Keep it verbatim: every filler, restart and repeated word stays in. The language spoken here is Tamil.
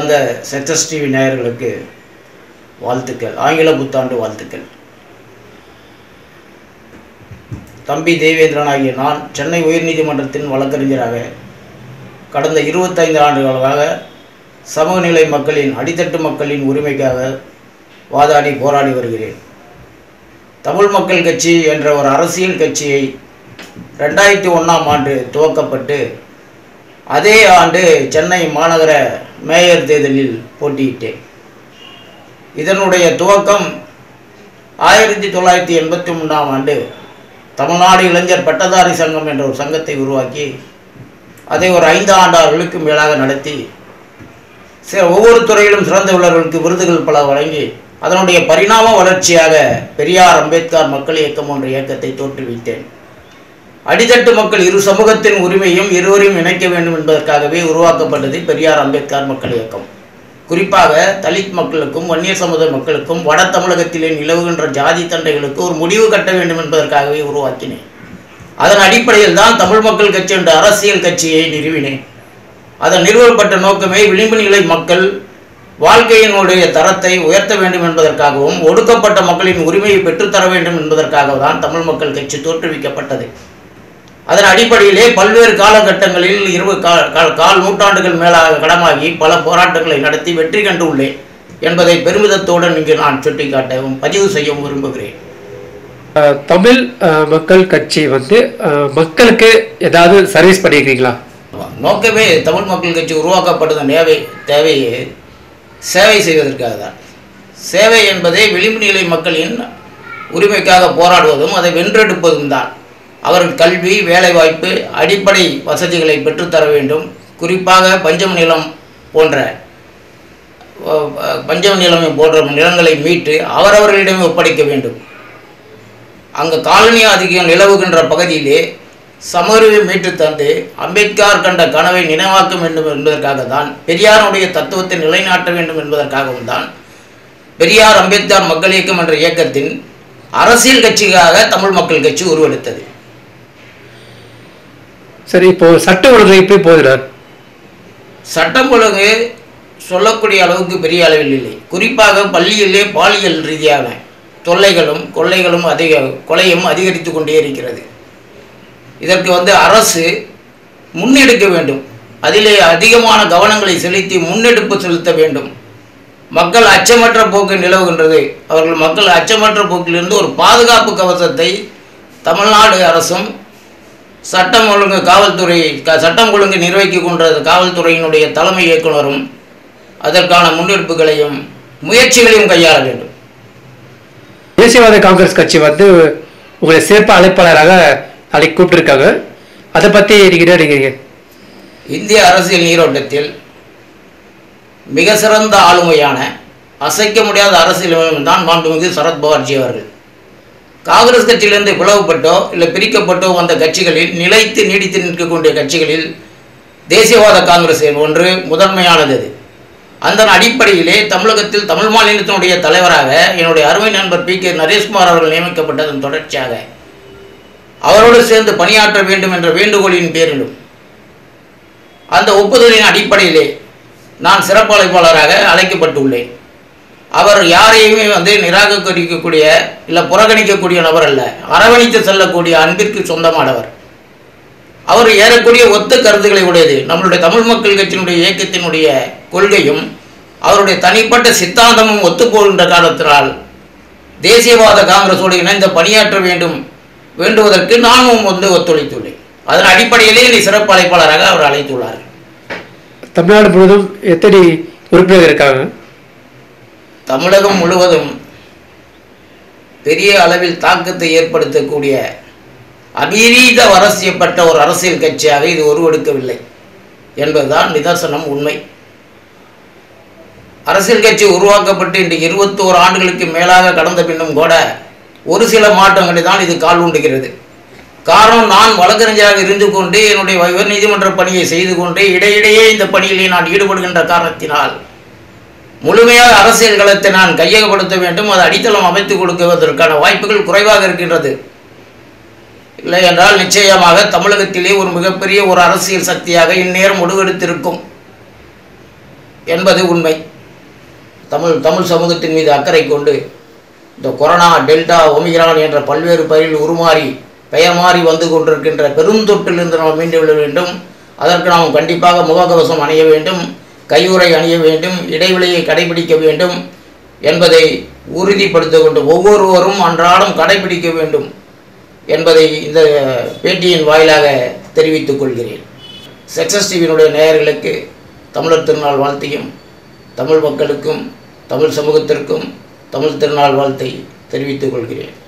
அந்த சக்சஸ் டிவி நேயர்களுக்கு வாழ்த்துக்கள், ஆங்கில புத்தாண்டு வாழ்த்துக்கள். தம்பி தேவேந்திரன் ஆகிய நான் சென்னை உயர்நீதிமன்றத்தின் வழக்கறிஞராக கடந்த இருபத்தைந்து ஆண்டுகளாக சமூகநிலை மக்களின் அடித்தட்டு மக்களின் உரிமைக்காக வாதாடி போராடி வருகிறேன். தமிழ் மக்கள் கட்சி என்ற ஒரு அரசியல் கட்சியை ரெண்டாயிரத்தி ஒன்றாம் ஆண்டு துவக்கப்பட்டு அதே ஆண்டு சென்னை மாநகர மேயர் தேர்தலில் போட்டியிட்டேன். இதனுடைய துவக்கம் ஆயிரத்தி தொள்ளாயிரத்தி எண்பத்தி மூன்றாம் ஆண்டு தமிழ்நாடு இளைஞர் பட்டதாரி சங்கம் என்ற ஒரு சங்கத்தை உருவாக்கி அதை ஒரு ஐந்து ஆண்டார்களுக்கு மேலாக நடத்தி சில ஒவ்வொரு துறையிலும் சிறந்த உள்ளவர்களுக்கு விருதுகள் பல வழங்கி அதனுடைய பரிணாம வளர்ச்சியாக பெரியார் அம்பேத்கர் மக்கள் இயக்கம் என்ற இயக்கத்தை தோற்றுவித்தேன். அடித்தட்டு மக்கள் இரு சமூகத்தின் உரிமையும் இருவரையும் இணைக்க வேண்டும் என்பதற்காகவே உருவாக்கப்பட்டது பெரியார் அம்பேத்கர் மக்கள் இயக்கம். குறிப்பாக தலித் மக்களுக்கும் வன்னியர் சமுதாய மக்களுக்கும் வட தமிழகத்திலே நிலவுகின்ற ஜாதி தண்டைகளுக்கு ஒரு முடிவு கட்ட வேண்டும் என்பதற்காகவே உருவாக்கினேன். அதன் அடிப்படையில் தான் தமிழ் மக்கள் கட்சி என்ற அரசியல் கட்சியை நிறுவினேன். அதன் நிறுவப்பட்ட நோக்கமே விளிம்பு நிலை மக்கள் வாழ்க்கையினுடைய தரத்தை உயர்த்த வேண்டும் என்பதற்காகவும் ஒடுக்கப்பட்ட மக்களின் உரிமையை பெற்றுத்தர வேண்டும் என்பதற்காக தான் தமிழ் மக்கள் கட்சி தோற்றுவிக்கப்பட்டது. அதன் அடிப்படையிலே பல்வேறு காலகட்டங்களில் இருபது கால் நூற்றாண்டுகள் மேலாக கடமாகி பல போராட்டங்களை நடத்தி வெற்றி கண்டுள்ளேன் என்பதை பெருமிதத்துடன் இங்கு நான் சுட்டிக்காட்டவும் பதிவு செய்யவும் விரும்புகிறேன். தமிழ் மக்கள் கட்சி வந்து மக்களுக்கு ஏதாவது சர்வீஸ் பண்ணியிருக்கீங்களா? நோக்கமே தமிழ் மக்கள் கட்சி உருவாக்கப்பட்டது தேவை தேவையே சேவை செய்வதற்காக தான். சேவை என்பதை விளிம்பு நிலை மக்களின் உரிமைக்காக போராடுவதும் அதை வென்றெடுப்பதும் தான். அவர்கள் கல்வி, வேலைவாய்ப்பு, அடிப்படை வசதிகளை பெற்றுத்தர வேண்டும். குறிப்பாக பஞ்சம நிலம் போன்ற பஞ்சம நிலம் போன்ற நிலங்களை மீட்டு அவரவர்களிடமே ஒப்படைக்க வேண்டும். அங்கு காலனி ஆதிக்கம் நிலவுகின்ற பகுதியிலே சமூகத்தை மீட்டு தந்து அம்பேத்கர் கண்ட கனவை நினைவாக்க வேண்டும் என்பதற்காக தான், பெரியாருடைய தத்துவத்தை நிலைநாட்ட வேண்டும் என்பதற்காகவும் தான் பெரியார் அம்பேத்கர் மக்கள் இயக்கம் என்ற இயக்கத்தின் அரசியல் கட்சிக்காக தமிழ் மக்கள் கட்சி உருவெடுத்தது. சரி, இப்போ சட்ட ஒழுங்கு எப்படி போகிறார்? சட்டம் ஒழுங்கு சொல்லக்கூடிய அளவுக்கு பெரிய அளவில் இல்லை. குறிப்பாக பள்ளியிலே பாலியல் ரீதியான தொல்லைகளும் கொள்ளைகளும் அதிக கொலையும் அதிகரித்து கொண்டே இருக்கிறது. இதற்கு வந்து அரசு முன்னெடுக்க வேண்டும். அதிலே அதிகமான கவனங்களை செலுத்தி முன்னெடுப்பு செலுத்த வேண்டும். மக்கள் அச்சமற்ற போக்கு நிலவுகின்றது. அவர்கள் மக்கள் அச்சமற்ற போக்கிலிருந்து ஒரு பாதுகாப்பு கவசத்தை தமிழ்நாடு அரசும் சட்டம் ஒழுங்கு காவல்துறை சட்டம் ஒழுங்கு நிர்வகிக்க கொண்ட காவல்துறையினுடைய தலைமை இயக்குனரும் அதற்கான முன்னெடுப்புகளையும் முயற்சிகளையும் கையாள வேண்டும். தேசியவாத காங்கிரஸ் கட்சி வந்து உங்களை சிறப்பு அழைப்பாளராக நாளைக்கு கூப்பிட்டுருக்காங்க. அதை பற்றி நீங்கள் நினைக்கிறீங்க? இந்திய அரசியல் நீரோட்டத்தில் மிக சிறந்த ஆளுமையான அசைக்க முடியாத அரசியல் தான் மாண்புமிகு சரத்பவார்ஜி அவர்கள். காங்கிரஸ் கட்சியிலிருந்து பிளவுபட்டோ இல்லை பிரிக்கப்பட்டோ வந்த கட்சிகளில் நிலைத்து நீடித்து நிற்கக்கூடிய கட்சிகளில் தேசியவாத காங்கிரஸ் ஒன்று முதன்மையானது. அந்த அடிப்படையிலே தமிழகத்தில் தமிழ் மாநிலத்தினுடைய தலைவராக என்னுடைய அருமை நண்பர் பி கே நரேஷ்குமார் அவர்கள் நியமிக்கப்பட்டதன் தொடர்ச்சியாக அவரோடு சேர்ந்து பணியாற்ற வேண்டும் என்ற வேண்டுகோளின் பேரிலும் அந்த ஒப்புதலின் அடிப்படையிலே நான் சிறப்பு அழைப்பாளராக அழைக்கப்பட்டுள்ளேன். அவர் யாரையுமே வந்து நிராகரிக்கக்கூடிய இல்லை புறக்கணிக்கக்கூடிய நபர் அல்ல, அரவணைத்து செல்லக்கூடிய அன்பிற்கு சொந்தமானவர். அவர் ஏறக்கூடிய ஒத்த கருத்துக்களை உடையது. நம்மளுடைய தமிழ் மக்கள் கட்சியினுடைய இயக்கத்தினுடைய கொள்கையும் அவருடைய தனிப்பட்ட சித்தாந்தமும் ஒத்துப்போகின்ற காரணத்தினால் தேசியவாத காங்கிரஸோடு இணைந்து பணியாற்ற வேண்டும் வேண்டுவதற்கு நானும் வந்து ஒத்துழைத்துள்ளேன். அதன் அடிப்படையிலே என்னை சிறப்பு அழைப்பாளராக அவர் அழைத்துள்ளார். தமிழ்நாடு முழுவதும் எத்தனை உறுப்பினர்கள் இருக்காங்க? தமிழகம் முழுவதும் பெரிய அளவில் தாக்கத்தை ஏற்படுத்தக்கூடிய அபீரீத வரசியப்பட்ட ஒரு அரசியல் கட்சியாக இது உருவெடுக்கவில்லை என்பதுதான் நிதர்சனம் உண்மை. அரசியல் கட்சி உருவாக்கப்பட்டு இன்று இருபத்தோரு ஆண்டுகளுக்கு மேலாக கடந்த பின்னும் கூட ஒரு சில மாற்றங்களை தான் இது கால் ஊண்டுகிறது. காரணம், நான் வழக்கறிஞராக இருந்து கொண்டு என்னுடைய உயர் நீதிமன்ற பணியை செய்து கொண்டு இடையிடையே இந்த பணியிலே நான் ஈடுபடுகின்ற காரணத்தினால் முழுமையாக அரசியல் களத்தை நான் கையகப்படுத்த வேண்டும், அது அடித்தளம் அமைத்துக் கொடுக்குவதற்கான வாய்ப்புகள் குறைவாக இருக்கின்றது. இல்லை என்றால் நிச்சயமாக தமிழகத்திலே ஒரு மிகப்பெரிய ஒரு அரசியல் சக்தியாக இந்நேரம் முடிவெடுத்திருக்கும். என்பது உண்மை. தமிழ் தமிழ் சமூகத்தின் மீது அக்கறை கொண்டு இந்த கொரோனா, டெல்டா, ஒமிக்ரான் என்ற பல்வேறு பயிரில் உருமாறி பெயர் மாறி வந்து கொண்டிருக்கின்ற பெருந்தொற்றிலிருந்து நாம் மீண்டு விட வேண்டும். அதற்கு நாம் கண்டிப்பாக முகக்கவசம் அணிய வேண்டும், கையுறை அணிய வேண்டும், இடைவெளியை கடைபிடிக்க வேண்டும் என்பதை உறுதிப்படுத்திக் கொண்டு ஒவ்வொருவரும் அன்றாடம் கடைபிடிக்க வேண்டும் என்பதை இந்த பேட்டியின் வாயிலாக தெரிவித்துக் கொள்கிறேன். சக்சஸ் டிவியினுடைய நேயர்களுக்கு தமிழர் திருநாள் வாழ்த்தையும், தமிழ் மக்களுக்கும் தமிழ் சமூகத்திற்கும் தமிழ் திருநாள் வாழ்த்தை தெரிவித்துக் கொள்கிறேன்.